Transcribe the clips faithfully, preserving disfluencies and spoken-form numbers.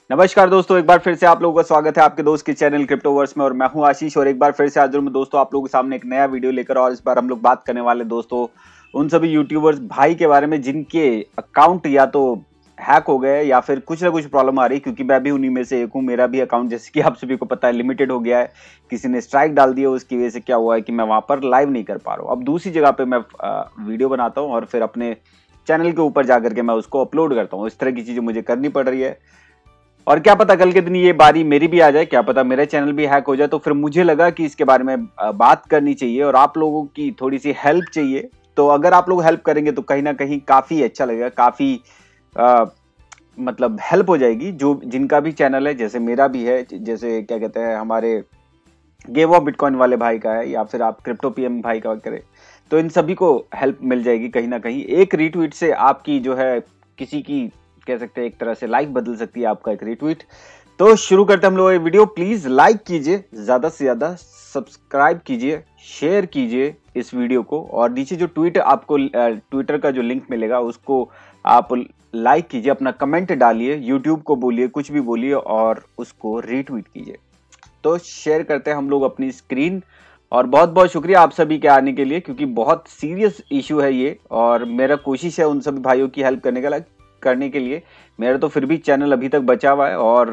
नमस्कार दोस्तों, एक बार फिर से आप लोगों का स्वागत है आपके दोस्त के चैनल क्रिप्टोवर्स में। और मैं हूं आशीष और एक बार फिर से हाजिर हूं दोस्तों आप लोगों के सामने एक नया वीडियो लेकर। और इस बार हम लोग बात करने वाले दोस्तों उन सभी यूट्यूबर्स भाई के बारे में जिनके अकाउंट या तो हैक हो गए या फिर कुछ ना कुछ प्रॉब्लम आ रही, क्योंकि मैं भी उन्हीं में से एक हूं। मेरा भी अकाउंट जैसे कि आप सभी को पता है लिमिटेड हो गया है, किसी ने स्ट्राइक डाल दिया, उसकी वजह से क्या हुआ है कि मैं वहां पर लाइव नहीं कर पा रहा हूं। अब दूसरी जगह पे मैं वीडियो बनाता हूं और फिर अपने चैनल के ऊपर जाकर के मैं उसको अपलोड करता हूं। इस तरह की चीजें मुझे करनी पड़ रही है और क्या पता कल के दिन ये बारी मेरी भी आ जाए, क्या पता मेरा चैनल भी हैक हो जाए। तो फिर मुझे लगा कि इसके बारे में बात करनी चाहिए और आप लोगों की थोड़ी सी हेल्प चाहिए। तो अगर आप लोग हेल्प करेंगे तो कहीं ना कहीं काफी अच्छा लगेगा, काफी आ, मतलब हेल्प हो जाएगी। जो जिनका भी चैनल है, जैसे मेरा भी है, जैसे क्या कहते हैं हमारे गेम ऑफ बिटकॉइन वाले भाई का है, या फिर आप क्रिप्टो पीएम भाई का करें, तो इन सभी को हेल्प मिल जाएगी कहीं ना कहीं। एक रीट्वीट से आपकी जो है किसी की कह सकते हैं एक तरह से लाइफ बदल सकती है, आपका एक रीट्वीट। तो शुरू करते हैं हम लोग ये वीडियो। प्लीज लाइक कीजिए, ज्यादा से ज्यादा सब्सक्राइब कीजिए, शेयर कीजिए इस वीडियो को, और नीचे जो ट्वीट आपको ट्विटर का जो लिंक मिलेगा उसको आप लाइक कीजिए, अपना कमेंट डालिए, यूट्यूब को बोलिए, कुछ भी बोलिए और उसको रीट्वीट कीजिए। तो शेयर करते हैं हम लोग अपनी स्क्रीन। और बहुत बहुत शुक्रिया आप सभी के आने के लिए, क्योंकि बहुत सीरियस इशू है ये और मेरा कोशिश है उन सभी भाइयों की हेल्प करने का करने के लिए। मेरा तो फिर भी चैनल अभी तक बचा हुआ है और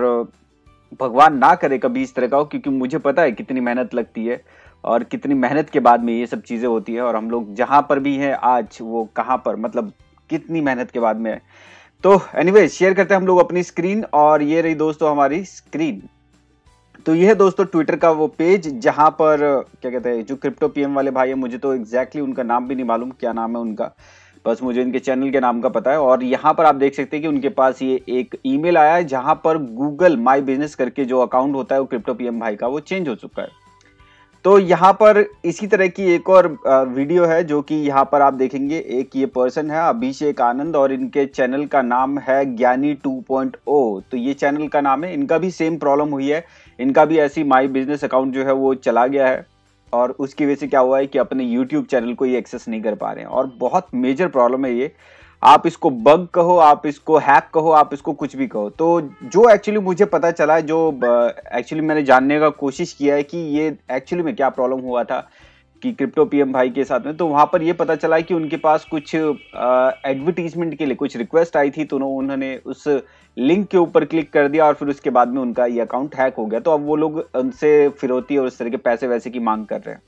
भगवान ना करे कभी इस तरह का हो, क्योंकि मुझे पता है कितनी मेहनत लगती है और कितनी मेहनत के बाद में ये सब चीजें होती है। और हम लोग जहां पर भी हैं आज, वो कहां पर मतलब कितनी मेहनत के बाद में है। तो एनीवे शेयर करते हैं हम लोग अपनी स्क्रीन, और ये रही दोस्तों हमारी स्क्रीन। तो ये है दोस्तों ट्विटर का वो पेज जहां पर क्या कहते हैं जो क्रिप्टो पीएम वाले भाई है, मुझे तो एग्जैक्टली उनका नाम भी नहीं मालूम क्या नाम है उनका, बस मुझे इनके चैनल के नाम का पता है। और यहाँ पर आप देख सकते हैं कि उनके पास ये एक ईमेल आया है जहां पर गूगल माई बिजनेस करके जो अकाउंट होता है वो क्रिप्टो पीएम भाई का वो चेंज हो चुका है। तो यहाँ पर इसी तरह की एक और वीडियो है जो कि यहाँ पर आप देखेंगे। एक ये पर्सन है अभिषेक आनंद और इनके चैनल का नाम है ज्ञानी टू पॉइंट ओ। तो ये चैनल का नाम है, इनका भी सेम प्रॉब्लम हुई है, इनका भी ऐसी माई बिजनेस अकाउंट जो है वो चला गया है और उसकी वजह से क्या हुआ है कि अपने यूट्यूब चैनल को ये एक्सेस नहीं कर पा रहे हैं। और बहुत मेजर प्रॉब्लम है ये, आप इसको बग कहो, आप इसको हैक कहो, आप इसको कुछ भी कहो। तो जो एक्चुअली मुझे पता चला है, जो एक्चुअली मैंने जानने का कोशिश किया है कि ये एक्चुअली में क्या प्रॉब्लम हुआ था कि क्रिप्टो पीएम भाई के साथ में, तो वहां पर ये पता चला है कि उनके पास कुछ एडवर्टीजमेंट के लिए कुछ रिक्वेस्ट आई थी, तो उन्होंने उस लिंक के ऊपर क्लिक कर दिया और फिर उसके बाद में उनका ये अकाउंट हैक हो गया। तो अब वो लोग उनसे फिरौती और उस तरह के पैसे वैसे की मांग कर रहे हैं।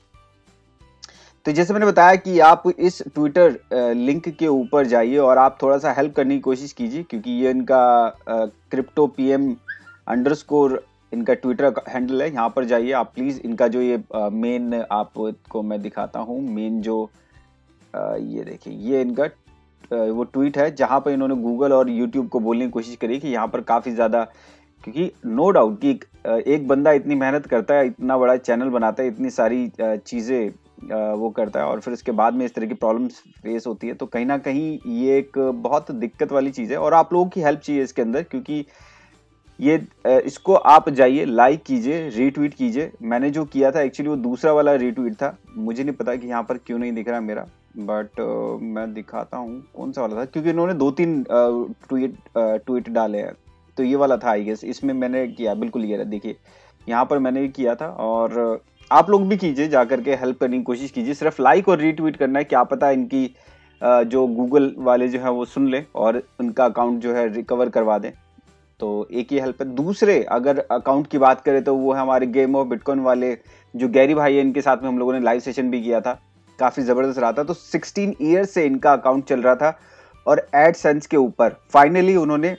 तो जैसे मैंने बताया कि आप इस ट्विटर लिंक के ऊपर जाइए और आप थोड़ा सा हेल्प करने की कोशिश कीजिए, क्योंकि ये इनका क्रिप्टो पीएम अंडरस्कोर इनका ट्विटर हैंडल है। यहाँ पर जाइए आप प्लीज, इनका जो ये मेन आपको मैं दिखाता हूँ, मेन जो आ, ये देखिए ये इनका आ, वो ट्वीट है जहाँ पर इन्होंने गूगल और यूट्यूब को बोलने की कोशिश करी कि यहाँ पर काफी ज्यादा, क्योंकि नो डाउट कि एक बंदा इतनी मेहनत करता है, इतना बड़ा चैनल बनाता है, इतनी सारी चीजें वो करता है और फिर उसके बाद में इस तरह की प्रॉब्लम्स फेस होती है, तो कहीं ना कहीं ये एक बहुत दिक्कत वाली चीज है और आप लोगों की हेल्प चाहिए इसके अंदर। क्योंकि ये इसको आप जाइए, लाइक कीजिए, रीट्वीट कीजिए। मैंने जो किया था एक्चुअली वो दूसरा वाला रीट्वीट था, मुझे नहीं पता कि यहाँ पर क्यों नहीं दिख रहा मेरा, बट uh, मैं दिखाता हूँ कौन सा वाला था, क्योंकि इन्होंने दो तीन ट्वीट ट्वीट डाले हैं। तो ये वाला था आई गेस, इसमें मैंने किया, बिल्कुल ये देखिए यहाँ पर मैंने किया था। और आप लोग भी कीजिए, जाकर के हेल्प करने की कोशिश कीजिए, सिर्फ लाइक और रीट्वीट करना है, क्या पता इनकी जो गूगल वाले जो है वो सुन ले और उनका अकाउंट जो है रिकवर करवा दें। तो एक ही हेल्प है। दूसरे अगर अकाउंट की बात करें तो वो है हमारे गेम ऑफ बिटकॉइन वाले जो गैरी भाई है, इनके साथ में हम लोगों ने लाइव सेशन भी किया था, काफी जबरदस्त रहा था। तो सिक्सटीन ईयर्स से इनका अकाउंट चल रहा था और एडसेंस के ऊपर फाइनली उन्होंने,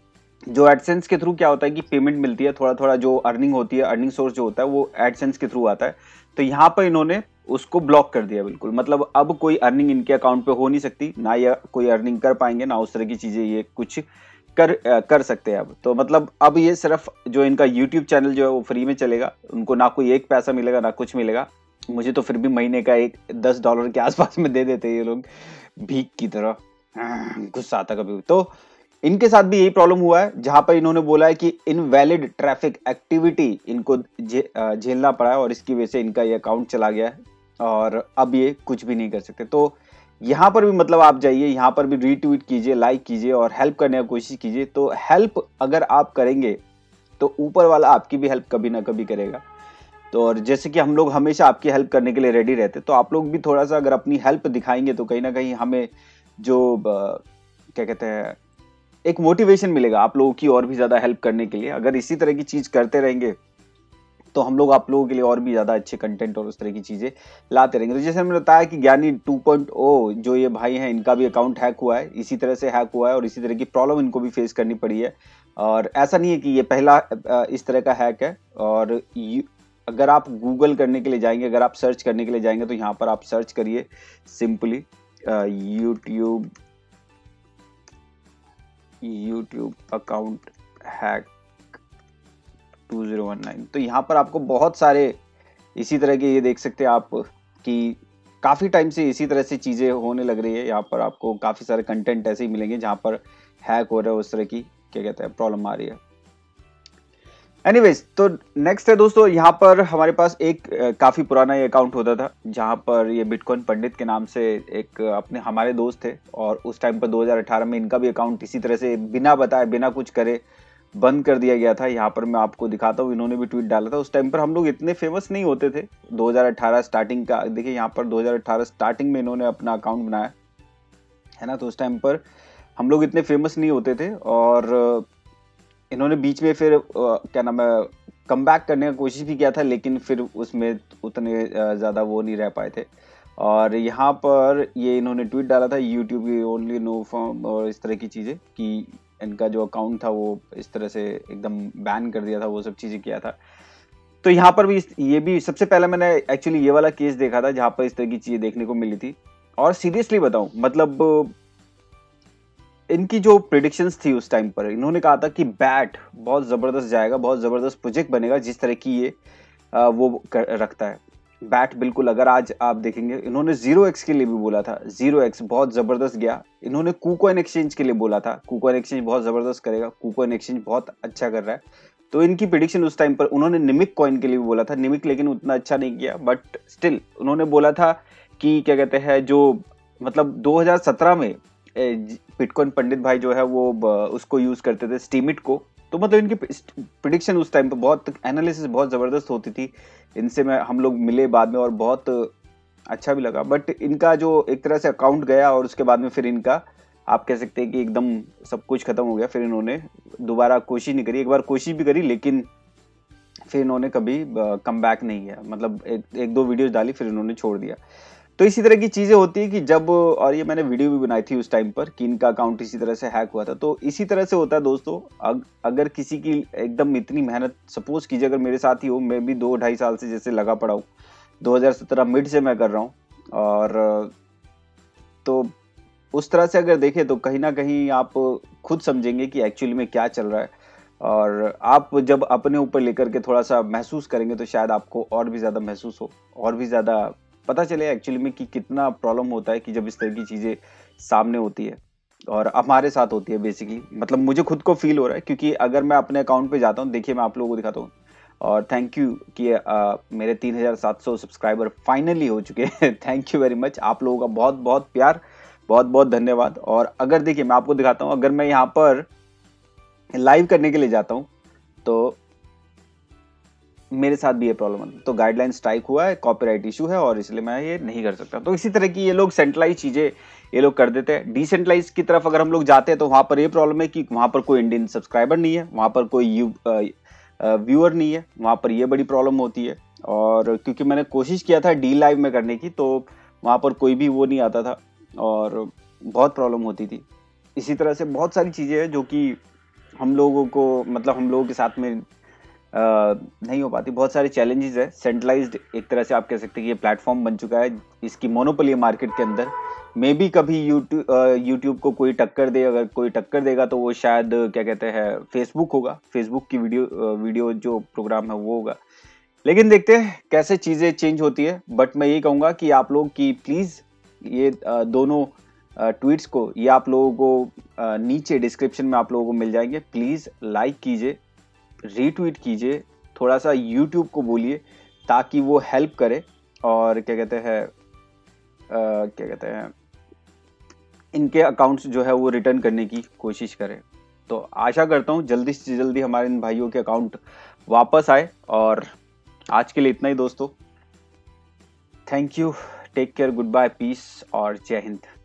जो एडसेंस के थ्रू क्या होता है कि पेमेंट मिलती है, थोड़ा थोड़ा जो अर्निंग होती है, अर्निंग सोर्स जो होता है वो एडसेंस के थ्रू आता है। तो यहाँ पर इन्होंने उसको ब्लॉक कर दिया बिल्कुल, मतलब अब कोई अर्निंग इनके अकाउंट पे हो नहीं सकती, ना ये कोई अर्निंग कर पाएंगे, ना उस तरह की चीजें ये कुछ कर कर सकते हैं अब। तो मतलब अब ये सिर्फ जो इनका यूट्यूब चैनल जो है वो फ्री में चलेगा, उनको ना कोई एक पैसा मिलेगा ना कुछ मिलेगा। मुझे तो फिर भी महीने का एक दस डॉलर के आसपास में दे देते हैं ये लोग भीख की तरह, गुस्सा आता कभी। तो इनके साथ भी यही प्रॉब्लम हुआ है, जहां पर इन्होंने बोला है कि इनवैलिड ट्रैफिक एक्टिविटी इनको झेलना पड़ा है और इसकी वजह से इनका ये अकाउंट चला गया है और अब ये कुछ भी नहीं कर सकते। तो यहाँ पर भी मतलब आप जाइए, यहाँ पर भी रीट्वीट कीजिए, लाइक कीजिए और हेल्प करने की कोशिश कीजिए। तो हेल्प अगर आप करेंगे तो ऊपर वाला आपकी भी हेल्प कभी ना कभी करेगा। तो और जैसे कि हम लोग हमेशा आपकी हेल्प करने के लिए रेडी रहते, तो आप लोग भी थोड़ा सा अगर अपनी हेल्प दिखाएंगे तो कहीं ना कहीं हमें जो अ, क्या कहते हैं, एक मोटिवेशन मिलेगा आप लोगों की और भी ज्यादा हेल्प करने के लिए। अगर इसी तरह की चीज करते रहेंगे तो हम लोग आप लोगों के लिए और भी ज्यादा अच्छे कंटेंट और उस तरह की चीजें लाते रहेंगे। तो जैसे हमने बताया कि ज्ञानी टू पॉइंट ओ जो ये भाई हैं, इनका भी अकाउंट हैक हुआ है, इसी तरह से हैक हुआ है और इसी तरह की प्रॉब्लम इनको भी फेस करनी पड़ी है। और ऐसा नहीं है कि ये पहला अ, इस तरह का हैक है। और यू- अगर आप गूगल करने के लिए जाएंगे, अगर आप सर्च करने के लिए जाएंगे तो यहाँ पर आप सर्च करिए simply YouTube YouTube account hack two zero one nine. तो यहाँ पर आपको बहुत सारे इसी तरह के, ये देख सकते हैं आप कि काफी टाइम से इसी तरह से चीजें होने लग रही है। यहाँ पर आपको काफी सारे कंटेंट ऐसे ही मिलेंगे जहाँ पर हैक हो रहा है, उस तरह की क्या कहते हैं प्रॉब्लम आ रही है। एनीवेज, तो नेक्स्ट है दोस्तों, यहाँ पर हमारे पास एक अ, काफी पुराना ये अकाउंट होता था जहाँ पर ये बिटकॉइन पंडित के नाम से एक अ, अपने हमारे दोस्त थे। और उस टाइम पर दो हज़ार अठारह में इनका भी अकाउंट इसी तरह से बिना बताए बिना कुछ करे बंद कर दिया गया था। यहाँ पर मैं आपको दिखाता हूँ, इन्होंने भी ट्वीट डाला था। उस टाइम पर हम लोग इतने फेमस नहीं होते थे। दो हज़ार अठारह स्टार्टिंग का देखिए, यहाँ पर दो हज़ार अठारह स्टार्टिंग में इन्होंने अपना अकाउंट बनाया है ना। तो उस टाइम पर हम लोग इतने फेमस नहीं होते थे और इन्होंने बीच में फिर क्या नाम है कम बैक करने का कोशिश भी किया था, लेकिन फिर उसमें उतने ज़्यादा वो नहीं रह पाए थे। और यहाँ पर ये इन्होंने ट्वीट डाला था, यूट्यूब की ओनली नो फॉर्म और इस तरह की चीज़ें, कि इनका जो अकाउंट था वो इस तरह से एकदम बैन कर दिया था, वो सब चीज़ें किया था। तो यहाँ पर भी ये भी सबसे पहले मैंने एक्चुअली ये वाला केस देखा था जहाँ पर इस तरह की चीज़ें देखने को मिली थी। और सीरियसली बताऊं, मतलब इनकी जो प्रिडिक्शंस थी उस टाइम पर, इन्होंने कहा था कि बैट बहुत ज़बरदस्त जाएगा, बहुत ज़बरदस्त प्रोजेक्ट बनेगा जिस तरह की ये आ, वो कर, रखता है बैट। बिल्कुल, अगर आज आप देखेंगे, इन्होंने जीरो एक्स के लिए भी बोला था, जीरो एक्स बहुत ज़बरदस्त गया। इन्होंने कूकॉइन एक्सचेंज के लिए बोला था, कूकॉइन एक्सचेंज बहुत ज़बरदस्त करेगा, कूकॉइन एक्सचेंज बहुत अच्छा कर रहा है। तो इनकी प्रिडिक्शन उस टाइम पर, उन्होंने निमिक कॉइन के लिए भी बोला था, निमिक लेकिन उतना अच्छा नहीं किया, बट स्टिल उन्होंने बोला था कि क्या कहते हैं, जो मतलब दो हज़ार सत्रह में बिटकॉइन पंडित भाई जो है वो उसको यूज करते थे, स्टीमिट को। तो मतलब इनकी प्रिडिक्शन उस टाइम पे बहुत, एनालिसिस बहुत जबरदस्त होती थी। इनसे मैं हम लोग मिले बाद में और बहुत अच्छा भी लगा। बट इनका जो एक तरह से अकाउंट गया और उसके बाद में फिर इनका आप कह सकते हैं कि एकदम सब कुछ खत्म हो गया। फिर इन्होंने दोबारा कोशिश नहीं करी, एक बार कोशिश भी करी लेकिन फिर इन्होंने कभी कम बैक नहीं किया। मतलब एक, एक दो वीडियोस डाली फिर इन्होंने छोड़ दिया। तो इसी तरह की चीजें होती है कि जब, और ये मैंने वीडियो भी बनाई थी उस टाइम पर कि इनका अकाउंट इसी तरह से हैक हुआ था। तो इसी तरह से होता है दोस्तों। अग, अगर किसी की एकदम इतनी मेहनत, सपोज कीजिए अगर मेरे साथ ही हो, मैं भी दो ढाई साल से जैसे लगा पड़ा हूँ, दो हज़ार सत्रह मिड से मैं कर रहा हूँ, और तो उस तरह से अगर देखें तो कहीं ना कहीं आप खुद समझेंगे कि एक्चुअली में क्या चल रहा है। और आप जब अपने ऊपर लेकर के थोड़ा सा महसूस करेंगे तो शायद आपको और भी ज़्यादा महसूस हो, और भी ज़्यादा पता चले एक्चुअली में कि कितना प्रॉब्लम होता है कि जब इस तरह की चीज़ें सामने होती है और हमारे साथ होती है बेसिकली। मतलब मुझे खुद को फील हो रहा है, क्योंकि अगर मैं अपने अकाउंट पे जाता हूँ, देखिए मैं आप लोगों को दिखाता हूँ। और थैंक यू कि आ, मेरे तीन हज़ार सात सौ सब्सक्राइबर फाइनली हो चुके हैं। थैंक यू वेरी मच, आप लोगों का बहुत बहुत प्यार, बहुत बहुत धन्यवाद। और अगर देखिए मैं आपको दिखाता हूँ, अगर मैं यहाँ पर लाइव करने के लिए जाता हूँ तो मेरे साथ भी ये प्रॉब्लम है। तो गाइडलाइन स्ट्राइक हुआ है, कॉपीराइट इशू है और इसलिए मैं ये नहीं कर सकता। तो इसी तरह की ये लोग सेंट्रलाइज चीजें ये लोग कर देते हैं। डिसेंट्रलाइज की तरफ अगर हम लोग जाते हैं तो वहां पर ये प्रॉब्लम है कि वहां पर कोई इंडियन सब्सक्राइबर नहीं है, वहां पर कोई व्यूअर नहीं है, वहां पर ये बड़ी प्रॉब्लम होती है। और क्योंकि मैंने कोशिश किया था डी लाइव में करने की, तो वहां पर कोई भी वो नहीं आता था और बहुत प्रॉब्लम होती थी। इसी तरह से बहुत सारी चीजें हैं जो कि हम लोगों को, मतलब हम लोगों के साथ में आ, नहीं हो पाती। बहुत सारे चैलेंजेस है। सेंट्रलाइज्ड एक तरह से आप कह सकते हैं कि ये प्लेटफॉर्म बन चुका है, इसकी मोनोपोली है मार्केट के अंदर। मे बी कभी यूट्यूब यूट्यूब को कोई टक्कर दे, अगर कोई टक्कर देगा तो वो शायद क्या कहते हैं फेसबुक होगा, फेसबुक की वीडियो वीडियो जो प्रोग्राम है वो होगा। लेकिन देखते हैं कैसे चीज़ें चेंज होती है। बट मैं यही कहूँगा कि आप लोग की प्लीज़ ये आ, दोनों ट्वीट्स को, ये आप लोगों को आ, नीचे डिस्क्रिप्शन में आप लोगों को मिल जाएंगे। प्लीज़ लाइक कीजिए, रीट्वीट कीजिए, थोड़ा सा यूट्यूब को बोलिए ताकि वो हेल्प करे। और क्या कहते हैं क्या कहते हैं इनके अकाउंट्स जो है वो रिटर्न करने की कोशिश करें। तो आशा करता हूँ जल्दी से जल्दी हमारे इन भाइयों के अकाउंट वापस आए। और आज के लिए इतना ही दोस्तों। Thank you, take care, good bye, peace और जय हिंद।